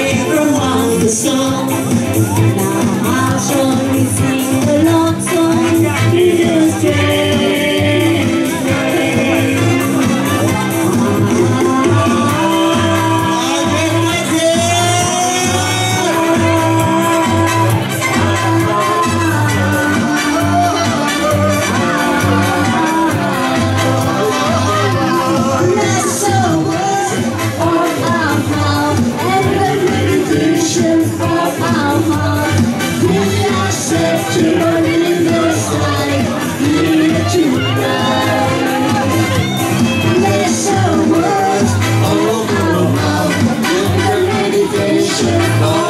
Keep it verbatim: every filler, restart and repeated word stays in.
never want the song. Now how shall we sing a love song? It is strange. Let's show words of our heart and the meditation of our heart. With ourselves to run in the sky, here tonight. Let's show words of our mouth and the meditation of